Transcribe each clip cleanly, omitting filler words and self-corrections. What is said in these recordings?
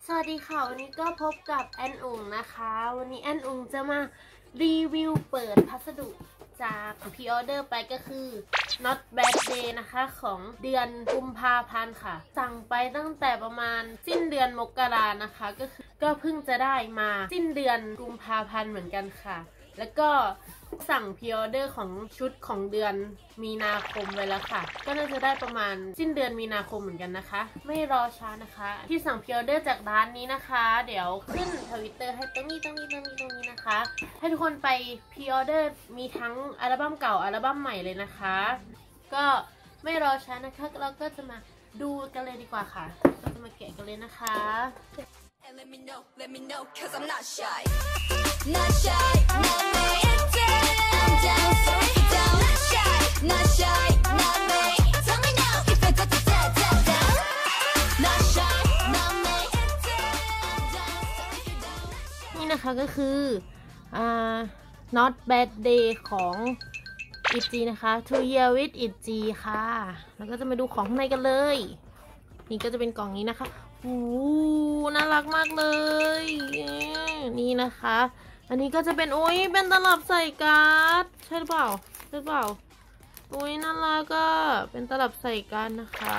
วัสดีค่ะวันนี้ก็พบกับแอนอุ๋งนะคะวันนี้แอนอุ๋งจะมารีวิวเปิดพัสดุจากพรีออเดอร์ไปก็คือ Not Bad Day นะคะของเดือนกุมภาพันธ์ค่ะสั่งไปตั้งแต่ประมาณสิ้นเดือนมกรานะคะก็เพิ่งจะได้มาสิ้นเดือนกุมภาพันธ์เหมือนกันค่ะแล้วก็สั่งพรีออเดอร์ของชุดของเดือนมีนาคมไว้แล้วค่ะก็น่าจะได้ประมาณสิ้นเดือนมีนาคมเหมือนกันนะคะไม่รอช้านะคะที่สั่งพรีออเดอร์จากร้านนี้นะคะเดี๋ยวขึ้น Twitter ให้ตรงนี้นะคะให้ทุกคนไปพรีออเดอร์มีทั้งอัลบั้มเก่าอัลบั้มใหม่เลยนะคะก็ไม่รอช้านะคะเราก็จะมาดูกันเลยดีกว่าค่ะเราจะมาแกะกันเลยนะคะ Let me know, cause I'm not shy. Not shy, not me. I'm down, so down. Not shy, not me. Tell me now if I got the down. Not shy, not me. I'm down, so down. นี่นะคะก็คือNot Bad Day ของ ITZY นะคะ To Year with ITZY ค่ะแล้วก็จะมาดูของข้างในกันเลยนี่ก็จะเป็นกล่องนี้นะคะน่ารักมากเลยนี่นะคะอันนี้ก็จะเป็นเป็นตลับใส่การ์ดใช่หรือเปล่าน่ารักก็เป็นตลับใส่การ์ดนะคะ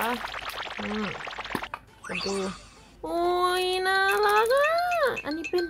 มาดูน่ารักอันนี้เป็น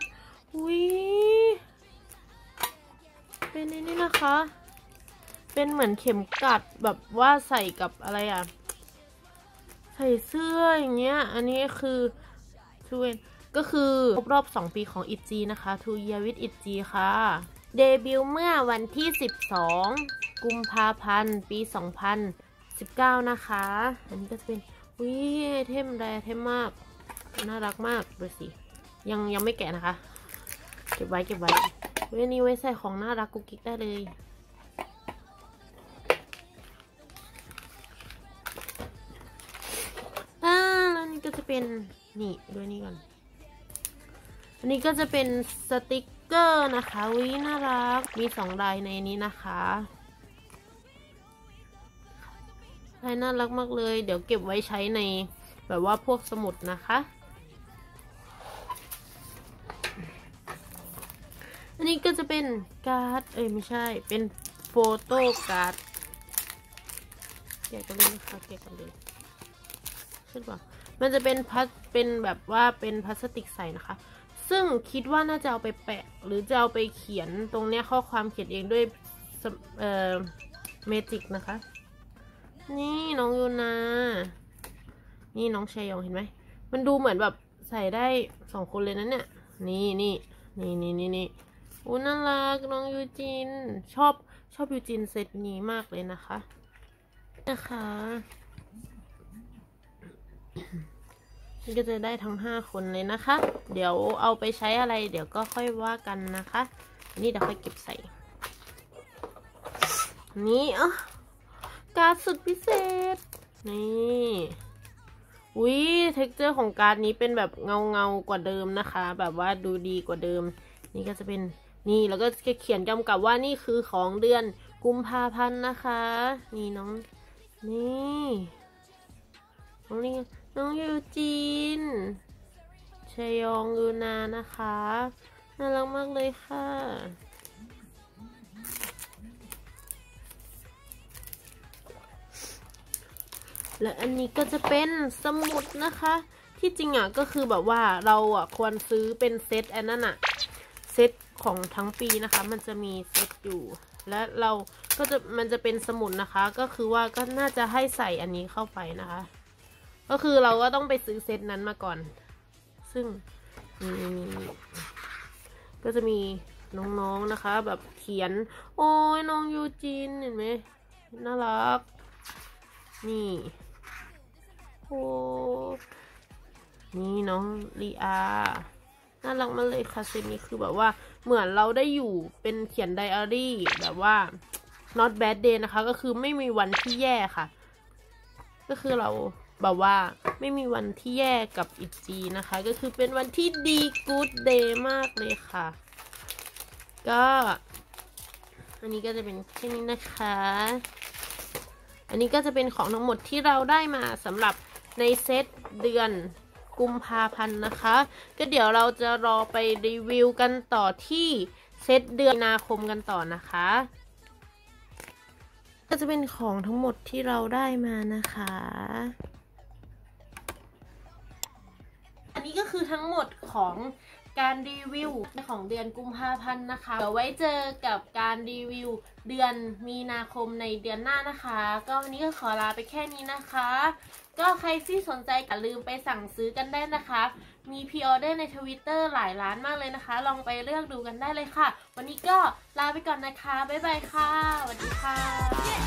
เป็นนี่นะคะเป็นเหมือนเข็มกัดแบบว่าใส่กับอะไรใส่เสื้ออย่างเงี้ยอันนี้คือก็คือครบรอบ2 ปีของ ITZY นะคะ To Year with ITZY ค่ะเดบิวต์เมื่อวันที่12 กุมภาพันธ์ ปี 2019 นะคะอันนี้ก็จะเป็นเทมแรเทมมากน่ารักมากดูสิยังไม่แกะนะคะเก็บไว้นี่ไว้ใส่ของน่ารักกุ๊กกิ๊กได้เลยแล้วนี่ก็จะเป็นนี่ด้วยนี่ก่อนอันนี้ก็จะเป็นสติกเกอร์นะคะน่ารักมี2 ลายในนี้นะคะลายน่ารักมากเลยเดี๋ยวเก็บไว้ใช้ในแบบว่าพวกสมุดนะคะอันนี้ก็จะเป็นการ์ดไม่ใช่เป็นโฟโต้การ์ดแกะกันเลยนะคะแกะกันเลยใช่ป่ะมันจะเป็นแบบว่าเป็นพลาสติกใสนะคะซึ่งคิดว่าน่าจะเอาไปแปะหรือจะเอาไปเขียนตรงเนี้ยข้อความเขียนเองด้วยเมจิกนะคะนี่น้องยูนานี่น้องชายองเห็นไหมมันดูเหมือนแบบใส่ได้2 คนเลยนะเนี่ยนี่น่ารักน้องยูจินชอบยูจินเซตนี้มากเลยนะคะนี่ก็จะได้ทั้ง5 คนเลยนะคะเดี๋ยวเอาไปใช้อะไรเดี๋ยวก็ค่อยว่ากันนะคะอันนี้เดี๋ยวค่อยเก็บใส่นี่การ์ดสุดพิเศษนี่เท็กเจอร์ของการ์ดนี้เป็นแบบเงากว่าเดิมนะคะแบบว่าดูดีกว่าเดิมนี่ก็จะเป็นนี่แล้วก็เขียนกำกับว่านี่คือของเดือนกุมภาพันธ์นะคะนี่น้องยูจินชยองยูนานะคะน่ารักมากเลยค่ะและอันนี้ก็จะเป็นสมุดนะคะที่จริงก็คือแบบว่าเราควรซื้อเป็นเซตอันนั้นเซตของทั้งปีนะคะมันจะมีเซตอยู่และมันจะเป็นสมุดนะคะก็คือว่าก็น่าจะให้ใส่อันนี้เข้าไปนะคะก็คือเราก็ต้องไปซื้อเซตนั้นมาก่อนซึ่งก็จะมีน้องๆนะคะแบบเขียนน้องยูจินเห็นไหมน่ารักนี่นี่น้องลีอาน่ารักมากเลยค่ะเซตนี้คือแบบว่าเหมือนเราได้อยู่เป็นเขียนไดอารี่แบบว่า Not Bad Day นะคะก็คือไม่มีวันที่แย่ค่ะก็คือเราแบบว่าไม่มีวันที่แย่กับITZYนะคะก็คือเป็นวันที่ดี Good Day มากเลยค่ะก็อันนี้ก็จะเป็นแค่นี้นะคะอันนี้ก็จะเป็นของทั้งหมดที่เราได้มาสำหรับในเซตเดือนกุมภาพันธ์นะคะก็เดี๋ยวเราจะรอไปรีวิวกันต่อที่เซตเดือนมีนาคมกันต่อนะคะก็จะเป็นของทั้งหมดที่เราได้มานะคะอันนี้ก็คือทั้งหมดของการรีวิวของเดือนกุมภาพันธ์นะคะเดี๋ยวไว้เจอกับการรีวิวเดือนมีนาคมในเดือนหน้านะคะก็วันนี้ก็ขอลาไปแค่นี้นะคะก็ใครที่สนใจอย่าลืมไปสั่งซื้อกันได้นะคะมีพรีออเดอร์ใน Twitter หลายร้านมากเลยนะคะลองไปเลือกดูกันได้เลยค่ะวันนี้ก็ลาไปก่อนนะคะบ๊ายบายค่ะสวัสดีค่ะ